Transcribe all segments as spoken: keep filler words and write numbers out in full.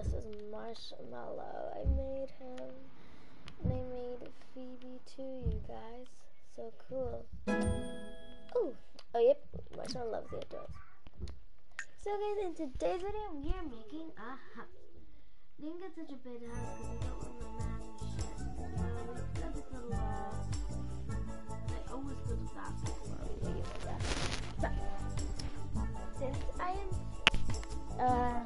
this is Marshmallow. I made him. And I made Phoebe too, you guys. So cool. Oh, oh yep, Marshmallow loves the outdoors. So guys, in today's video, we are making a house. We didn't get such a big house because we don't want the mansion. So we got this little wall. I always put the bathroom where that. But since I am, uh,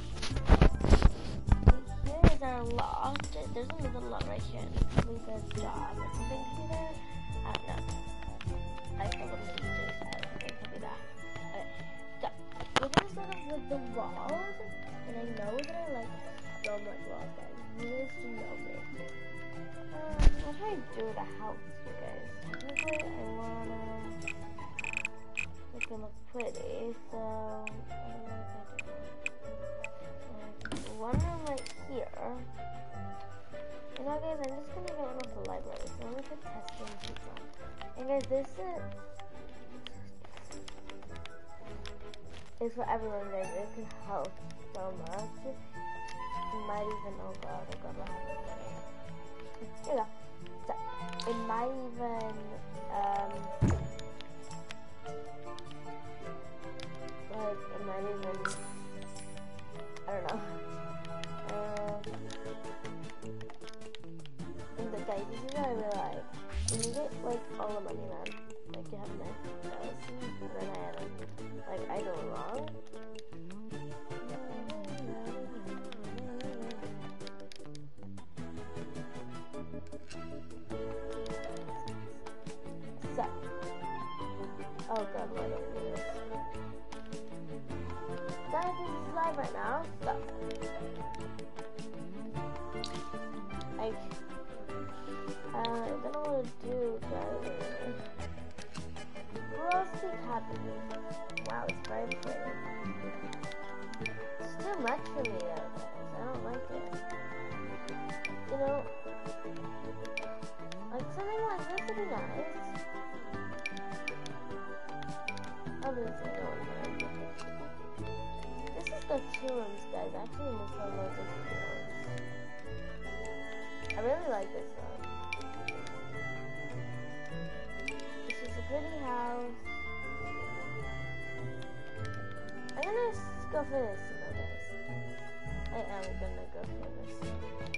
here is our loft. There's another loft right here. Probably the job or something to be there. I don't know. I forgot what the D J said. I think it'll be that. Okay. So we're gonna start off with the walls, and I know that I like so much walls, guys. You guys should know me. Uh, I'll try to do the house, you guys. Technically, I wanna make it look pretty, so I don't know what I do. Like, one room right here. You know, guys, I'm just gonna get one of the libraries. So I'm gonna put testing pizza. And guys, this is is for everyone, guys. It can help so much. It might even, oh god, oh god, what happened? Here we go. So, it might even, um, like, it might even, I don't know. Um, and the guys, this is what I really like. When you get, like, all the money, man. Like, you have a nice house, and then I had, like, I do it wrong. So, oh god, why don't we do this? Guys, this is live right now, so, I, uh, I don't know what to do, guys. Frosty Cabin. Wow, it's very pretty. It's too much for me, though, guys. I don't like it. You know, like something like this would be nice. Obviously, no one mind. This has got two rooms, guys. Actually, this one has two rooms. I really like this one. This is a pretty house. I'm gonna go for this, you know, guys. I am gonna go for this.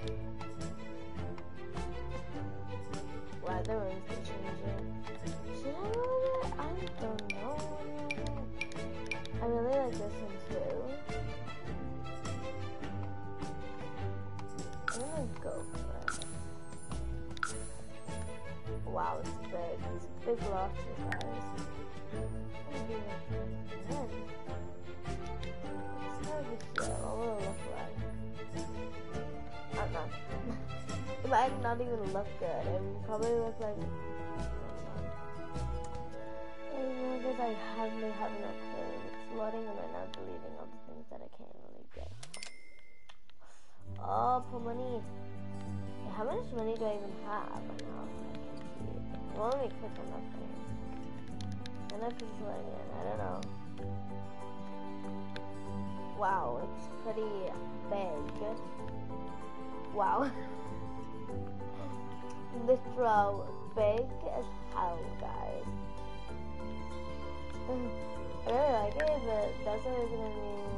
Wow, the rooms can change it. Should I go with it? I don't know. I really like this one too. I'm gonna go for it. Wow, it's big. It's a big loft, you guys. Man. It's not a big deal. What will it look like? I don't know. It might not even look good. It would probably look like, I don't know, because I hardly have no clue. It's loading and right now deleting all the things that I can't really get. Oh, put money. How much money do I even have right now? Well, let me click on that thing. And I can plug in. I don't know. Wow, it's pretty big. Wow. Literal big as hell, guys. I really like it, but that's always gonna mean.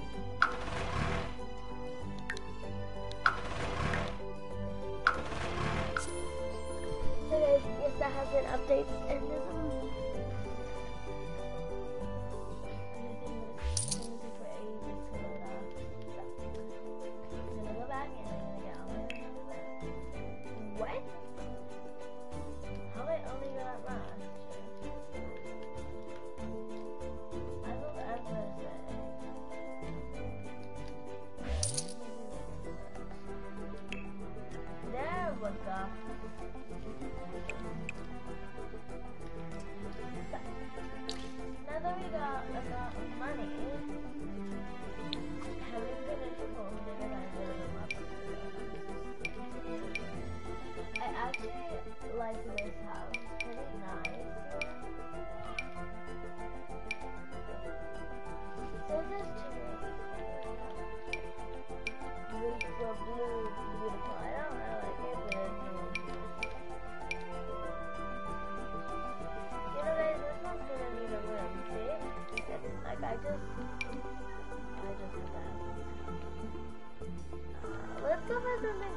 So guys, yes, that has been updates and this one. What? How did I only go that much? I don't ever say. There we go.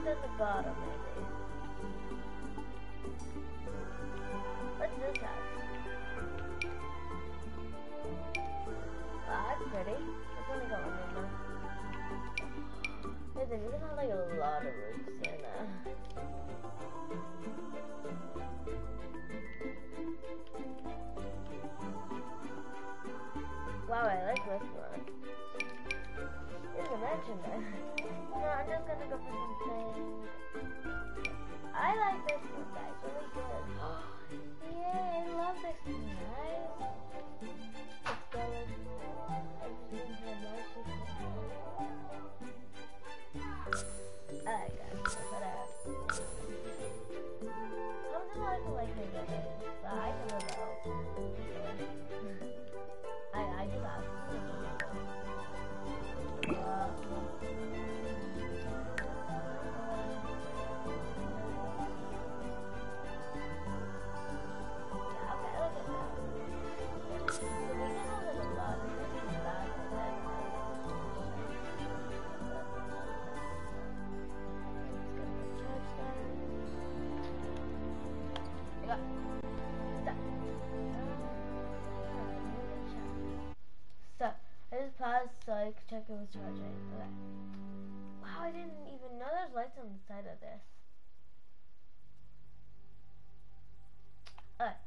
on the bottom, maybe. What's this house? Wow, that's pretty. It's only got one window. There's even have like a lot of roofs in there. Wow, I like this one. There's a mansion there. No, I'm just gonna go for something. I like this one, guys. Really good. Yeah, I love this one, guys. It's got like everything here. Alright, guys. That's what I have. How much do I like my building? But I can live out. I, I do that. Uh, So, I just paused so I could check it was charging. Okay. Wow, I didn't even know there's lights on the side of this. Alright.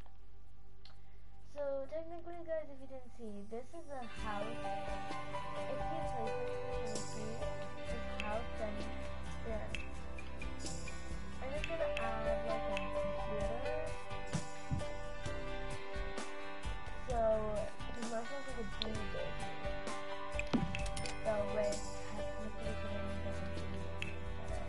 So, technically, guys, if you didn't see, this is a house. If you place this, you see this house and there. I'm just gonna add like a computer. So, the marshal is like a D J. So, with technically getting the computer.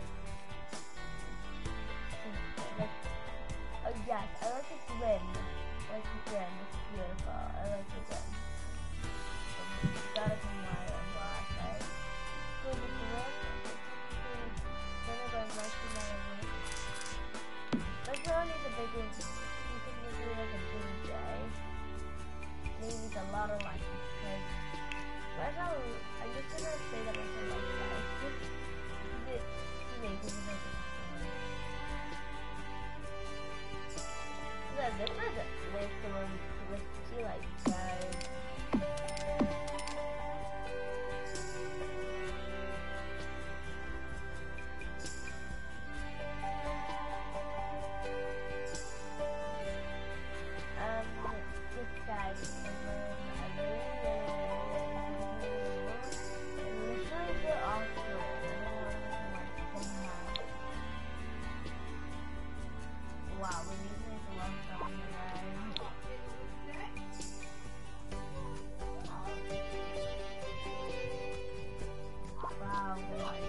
Like, oh yes, I like the grin. I like the grin, it's beautiful. I like the grin. It's gotta come wire and glass, right? So, the grin is kind of a marshal magazine. Let's go need the bigger, you can use it like a D J. Needs a lot of lights because right now I'm just gonna say that I can like lights. Just it to make it like a yeah, this is a place to where we see like guys. Wow, we need to make a long time wow, we like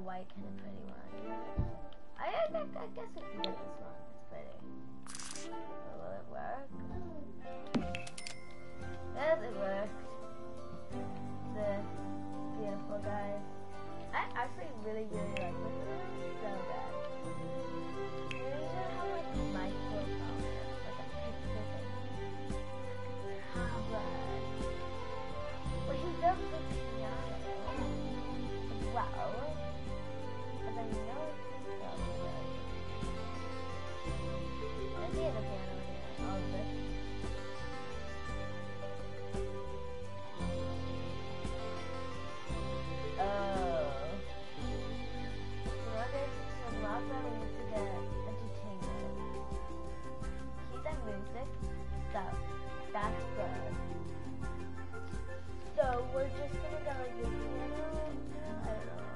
white kind of pretty one. I, I, I, I guess we can get this one. It's pretty. So will it work? Yes, it worked. This beautiful, guys. I actually really, really like this one. It's so good. Maybe we should have like my profile, like a picture thing. But well, he does the piano as well. But I know it's so good. I see the piano here. All this. Oh. So okay, so last time we need to get entertainment. Keep that music. So that's good. So we're just gonna go like this piano. I don't know.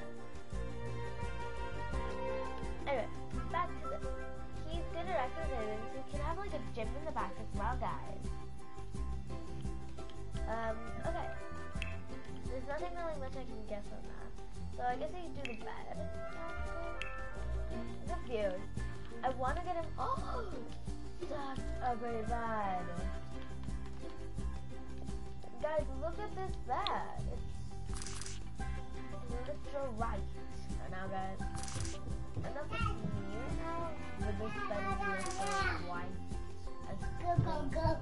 Anyway, back to this. He's good at exercising, so we can have like a gym in the back as well, guys. Um, okay. There's nothing really much I can guess on that. So I guess I can do the bed. It's a view. I want to get him. Oh, such a great bed. Guys, look at this bed. It's literal right. Right now, guys. I don't know if it's new now, but this bed is literal white. Go, go, go.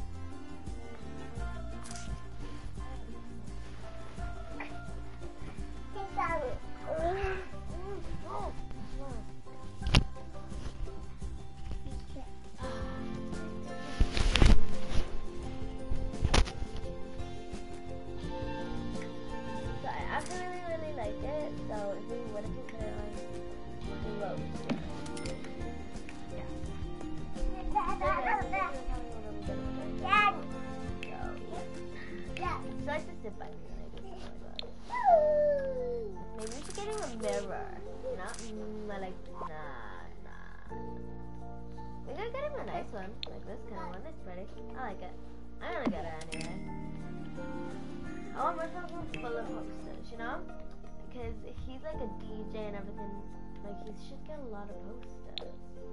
Maybe we should get him a mirror. You know? Mm, I like, nah, nah. We could get him a nice one. Like this kind of one. It's pretty. I like it. I'm gonna get it anyway. I want myself one full of posters, you know? Because he's like a D J and everything. Like, he should get a lot of posters.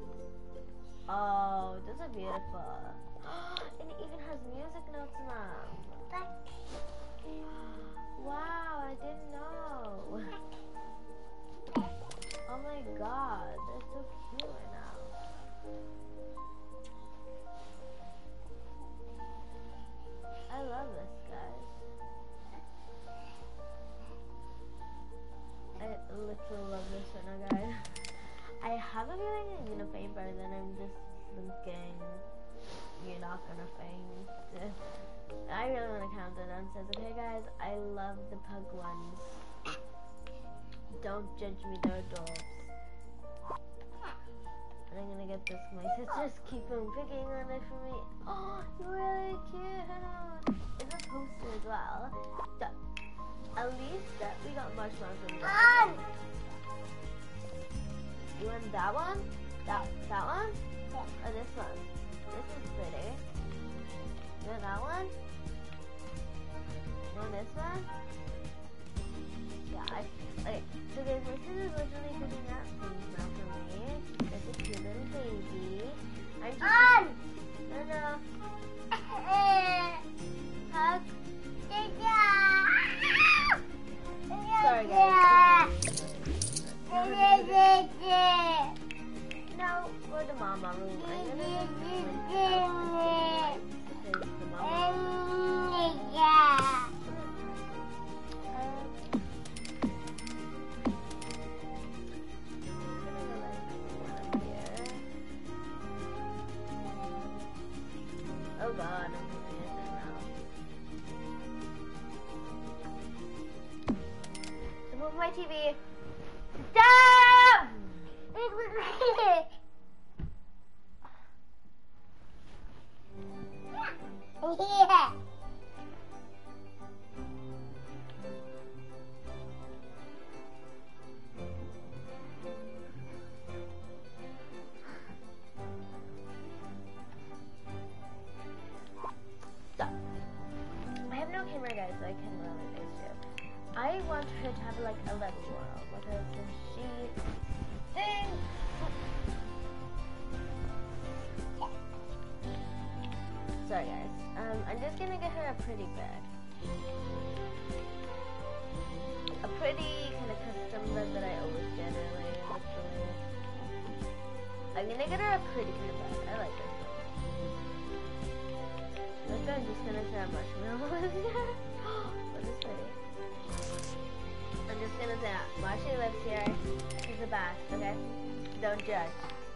Oh, those are beautiful. And it even has music notes now. Wow, I didn't know. Oh my god, they're so cute right now. I love this, guys. I literally love this right now, guys. I have a feeling I'm gonna faint better than I'm just thinking you're not gonna faint. I really want to count it down. Says, okay, guys, I love the pug ones. Don't judge me, they're adults. And I'm gonna get this. My sisters keep on picking on it for me. Oh, you're really cute. It's a poster as well. So, at least that we got marshmallows from that. You want that one? That that one? Or this one? This is pretty. You want that one? You want this one? Yeah, I, okay. So guys, my sister's literally picking out things now for me. That's a cute little baby. I'm just um. No, no. Hug. Sorry, guys. No, for the mama room. I'm gonna the mama room. Yeah. Oh god, I'm picking it now. So move my T V. Stop! Yeah. Stop. I have no camera, guys, so I can really face you. I want her to have like a level world, like a I'm just gonna get her a pretty bed. A pretty kind of custom bed that I always get early, literally. I'm gonna get her a pretty kind of bed. I like this one. Look, I'm just gonna try marshmallows here. What is pretty? I'm just gonna say that Marshy lives here. She's the best, okay? Don't judge.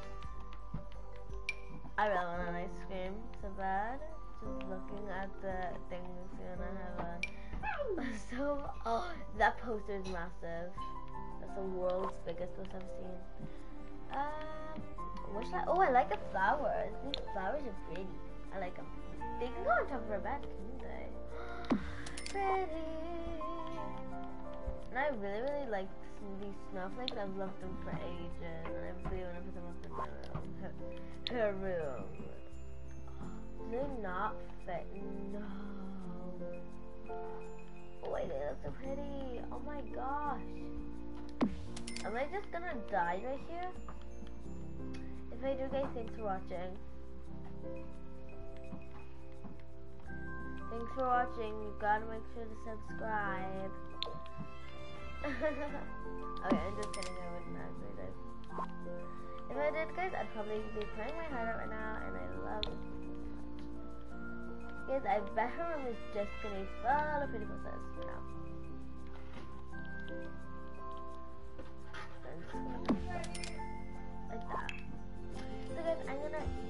I really want an ice cream so bad. Just looking at the things gonna have a so oh that poster is massive. That's the world's biggest poster I've seen. Um what should I oh I like the flowers. These flowers are pretty. I like them. They can go on top of her bed, can't they? Pretty. And I really really like these snowflakes. I've loved them for ages and I really want to put them up in my room. Her, her room. Do they not fit? No. Oh wait, they look so pretty. Oh my gosh. Am I just gonna die right here? If I do, guys, thanks for watching. Thanks for watching. You gotta make sure to subscribe. Okay, I'm just kidding. I wouldn't actually do. If I did, guys, I'd probably be crying my heart out right now, and I love it. Guys, I bet her room is just gonna be full of pretty posters now. I'm just gonna put them like that. So guys, I'm gonna